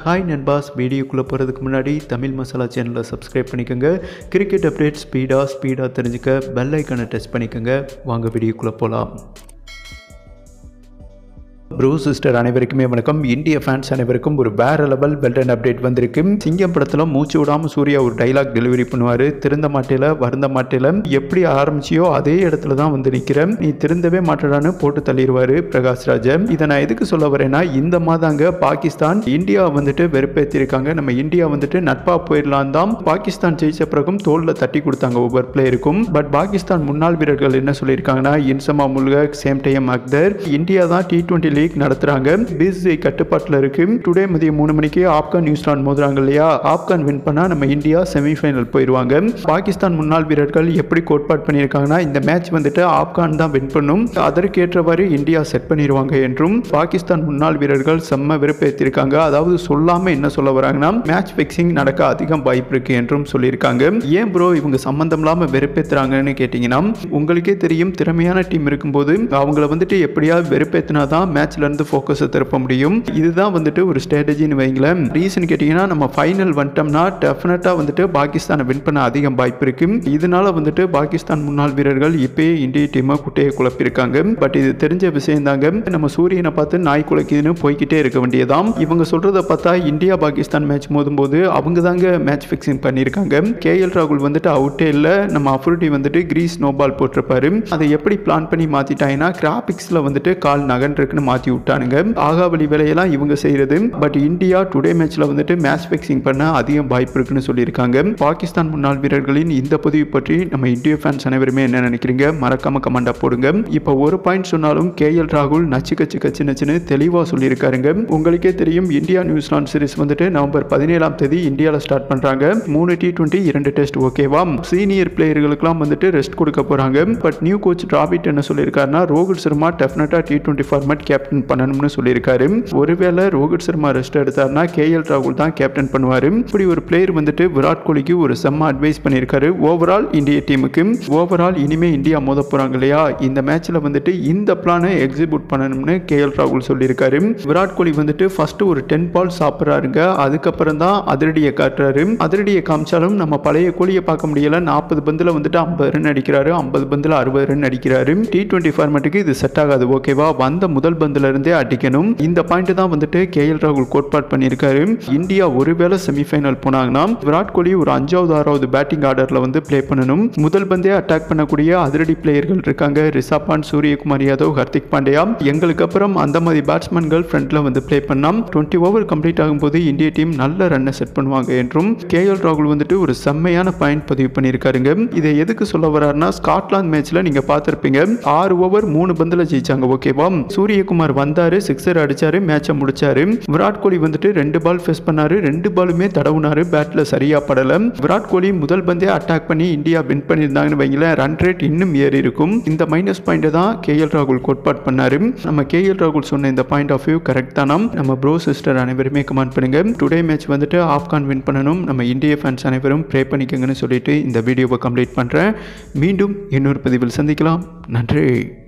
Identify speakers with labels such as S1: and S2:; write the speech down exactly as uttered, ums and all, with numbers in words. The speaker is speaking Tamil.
S1: ஹாய் நண்பாஸ், வீடியோக்குள்ளே போகிறதுக்கு முன்னாடி தமிழ் மசாலா சேனலை சப்ஸ்கிரைப் பண்ணிக்கோங்க. கிரிக்கெட் அப்டேட் ஸ்பீடாக ஸ்பீடாக தெரிஞ்சுக்க பெல் ஐக்கானை டச் பண்ணிக்கோங்க. வாங்க வீடியோக்குள்ளே போகலாம். ப்ரோ சிஸ்டர் அனைவருக்குமே வணக்கம். இந்திய ஃபேன்ஸ் அனைவருக்கும் ஒரு வேற லெவல் வெல்டன் அப்டேட் வந்திருக்கு. சிங்கம் படத்தில் மூச்சு விடாமல் சூர்யா ஒரு டைலாக் டெலிவரி பண்ணுவார். திருந்த மாட்டேல வருந்த மாட்டேல, எப்படி ஆரம்பிச்சியோ அதே இடத்துல தான் வந்து நிற்கிறேன், நீ திருந்தவே மாட்டேடான்னு போட்டு தள்ளிடுவார் பிரகாஷ்ராஜ். இதை நான் எதுக்கு சொல்ல வரேன்னா, இந்த மாதாங்க பாகிஸ்தான் இந்தியா வந்துட்டு வெறுப்பேற்றிருக்காங்க. நம்ம இந்தியா வந்துட்டு நட்பா போயிடலாம் தான் பாகிஸ்தான் ஜெயிச்ச பிறகும் தோளில் தட்டி கொடுத்தாங்க ஒவ்வொரு பிளேயருக்கும். பட் பாகிஸ்தான் முன்னாள் வீரர்கள் என்ன சொல்லியிருக்காங்கன்னா, Inzamam ul Haq, same time Akhtar, India தான் டி டுவெண்ட்டி லீக் நடத்துறாங்க, பிசிஐ கட்டுப்பாட்டில் இருக்கு. டுடே மதியம் மூணு மணிக்கு ஆப்கான் நியூசிலாந்து மோதுறாங்க இல்லையா, ஆப்கான் வின் பண்ணா நம்ம இந்தியா செமிஃபைனல் போயிடுவாங்க. பாகிஸ்தான் முன்னாள் வீரர்கள் எப்படி கோட்பாடு பண்ணியிருக்காங்கன்னா, இந்த மேட்ச் வந்துட்டு ஆப்கான் தான் வின் பண்ணும், அதற்கேற்றவாறு இந்தியா செட் பண்ணிடுவாங்க என்றும் பாகிஸ்தான் முன்னாள் வீரர்கள் செம்ம விருப்பேற்றிருக்காங்க. அதாவது சொல்லாம என்ன சொல்ல வராங்கன்னா, மேட்ச் பிக்சிங் நடக்க அதிகம் வாய்ப்பு இருக்கு என்றும் சொல்லியிருக்காங்க. ஏன் ப்ரோ இவங்க சம்பந்தம் இல்லாம வெறுப்பேற்றுறாங்கன்னு கேட்டீங்கன்னா, உங்களுக்கே தெரியும் திறமையான டீம் இருக்கும்போது அவங்கள வந்துட்டு எப்படியாவது வெறுப்பேற்றினா தான் மேட்ச்ல இருந்து ஃபோக்கஸை திருப்ப முடியும். இதுதான் வந்துட்டு ஒரு ஸ்ட்ராட்டஜின்னு வைங்களேன். ரீசன் கேட்டீங்கன்னா, நம்ம ஃபைனல் வந்துட்டோம்னா டெஃபினட்டா வந்துட்டு பாகிஸ்தானை வின் பண்ண அதிகம் வாய்ப்பு இருக்கு. இதனால வந்துட்டு பாகிஸ்தான் முன்னாள் வீரர்கள் இப்பயே இந்திய டீமை குட்டையை குழப்பிருக்காங்க. பட் இது தெரிஞ்ச விஷயம் தாங்க. நம்ம சூரியனை பார்த்து நாய் குலைக்குதுன்னு போய்கிட்டே இருக்க வேண்டியதாம். இவங்க சொல்றதை பார்த்தா இந்தியா பாகிஸ்தான் மேட்ச் மோதும் போது அவங்க தாங்க மேட்ச் பிக்சிங் பண்ணியிருக்காங்க. கே எல் ராகுல் வந்துட்டு அவுட்டே இல்லை, நம்ம அஃப்ரிடி வந்துட்டு கிரீஸ் நோ பால் போட்டிருப்பாரு. அதை எப்படி பிளான் பண்ணி மாத்திட்டாங்கன்னா, கிராபிக்ஸ்ல வந்துட்டு கால் நகன் இருக்குன்னு மாத்தி விட்டானுங்க. ஆகாவளி வேலையெல்லாம் இவங்க செய்யறது. பட் இந்தியா டுடே மேட்ச்ல வந்துட்டு மேட்ச் பிக்சிங் பண்ண அதிகம் வாய்ப்பு இருக்குன்னு சொல்லியிருக்காங்க. பாகிஸ்தான் முன்னாள் வீரர்களின் இந்த பதிவு பற்றி நம்ம இந்திய ஃபேன்ஸ் அனைவருமே என்ன நினைக்கிறீங்க, மறக்காம கமெண்டா போடுங்க. இப்போ ஒரு பாயிண்ட் சொன்னாலும் கே எல் ராகுல் நச்சு கச்சு கச்சு நச்சுன்னு தெளிவா சொல்லியிருக்காருங்க. உங்களுக்கே தெரியும் இந்தியா நியூசிலாந்து சீரிஸ் வந்துட்டு நவம்பர் பதினேழாம் தேதி இந்தியாவில் ஸ்டார்ட் பண்றாங்க. மூணு டி டுவெண்ட்டி இரண்டு டெஸ்ட் ஓகேவா. சீனியர் பிளேயர்களுக்கெல்லாம் வந்துட்டு ரெஸ்ட் கொடுக்க போறாங்க. பட் நியூ கோச் டிராவிட் என்ன சொல்லியிருக்காருன்னா, ரோஹித் சர்மா டெஃபினட்டா டி டுவெண்ட்டி ஃபார்மேட் கேப்டன் பண்ணணும்னு சொல்லியிருக்காரு. ஒருவேளை ரோஹித் சர்மா ரெஸ்ட் எடுத்தாருன்னா கே எல் ராகுல் தான் கேப்டன் பண்ணுவாரு. இப்படி ஒரு பிளேயர் வந்துட்டு விராட் கோலிக்கு ஒரு செம்ம அட்வைஸ் பண்ணியிருக்காரு. ஓவரால் இந்திய டீமுக்கு ஓவரால் இனிமே இந்தியா மோத போறாங்க இல்லையா, இந்த மேட்ச்ல வந்துட்டு இந்த பிளானை எக்ஸிக்யூட் பண்ணணும்னு கே எல் ராகுல் சொல்லியிருக்காரு. விராட் கோலி வந்துட்டு ஃபர்ஸ்ட் ஒரு டென் பால் சாப்பிட்றாருங்க, அதுக்கப்புறம் தான் அதிரடியை காட்டுறாரு. அதிரடியை காமிச்சாலும் நம்ம பழைய கோலியை பார்க்க முடியல. நாற்பது பந்துல வந்துட்டு ஐம்பது ரன் அடிக்கிறாரு, ஐம்பது பந்துல அறுபது ரன் அடிக்கிறாரு. டி டுவெண்ட்டி ஃபார்மேட்டுக்கு இது செட் ஆகாது ஓகேவா. வந்த முதல் பந்துல இருந்தே அடிக்கணும். இந்த பாயிண்ட் தான் வந்துட்டு கே எல் ராகுல் கோட்பாடு பண்ணியிருக்காரு. இந்தியா ஒருவேளை செமிஃபைனல் போனாங்கன்னா விராட் கோலி ஒரு அஞ்சாவது ஆறாவது பேட்டிங் ஆர்டர்ல வந்து பிளே பண்ணணும். முதல் பந்தே அட்டாக் பண்ணக்கூடிய அதிரடி பிளேயர்கள் இருக்காங்க, ரிஷப் பண்ட், சூரியகுமார் யாதவ், ஹர்திக் பாண்டியா. எங்களுக்கு அப்புறம் அந்த மாதிரி பேட்ஸ்மேன்கள் ஃப்ரண்ட்ல வந்து பிளே பண்ணாம். டுவெண்ட்டி ஓவர் கம்ப்ளீட் ஆகும்போது இந்திய டீம் நல்ல ரன்னை செட் பண்ணுவாங்க என்றும் கே எல் ராகுல் வந்துட்டு ஒரு செம்மையான பாயிண்ட் பதிவு பண்ணியிருக்காருங்க. இதை எதுக்கு சொல்ல வர்றாருன்னா, ஸ்காட்லாந்து மேட்ச்ல நீங்க பார்த்திருப்பீங்க, ஆறு ஓவர் மூணு பந்துல ஜெயிச்சாங்க ஓகேவா. சூரியகுமார் வந்தாரு, சிக்ஸர் அடிச்சாரு, மேட்சை முடிச்சாரு. விராட் கோலி வந்துட்டு ரெண்டு பால் ஃபேஸ் பண்ணாரு, ரெண்டு பாலுமே தடவுனாரு, பேட்ல சரியா படல. விராட் கோலி முதல் பந்தே அட்டாக் பண்ணி இந்தியா வின் பண்ணியிருந்தாங்கன்னு வைங்களேன், ரன் ரேட் இன்னும் ஏறி இருக்கும். இந்த மைனஸ் பாயிண்ட் தான் கே எல் ராகுல் கோட்பாடு பண்ணாரு. நம்ம கே எல் ராகுல் சொன்ன இந்த பாயிண்ட் ஆஃப் வியூ கரெக்ட் தானா? நம்ம ப்ரோ சிஸ்டர் அனைவருமே கமெண்ட் பண்ணுங்க. டுடே மேட்ச் வந்துட்டு ஆப்கான் வின் பண்ணணும், நம்ம இந்திய ஃபேன்ஸ் அனைவரும் ப்ரே பண்ணிக்கங்கன்னு சொல்லிட்டு இந்த வீடியோவை கம்ப்ளீட் பண்றேன். மீண்டும் இன்னொரு பதிவில் சந்திக்கலாம். நன்றி.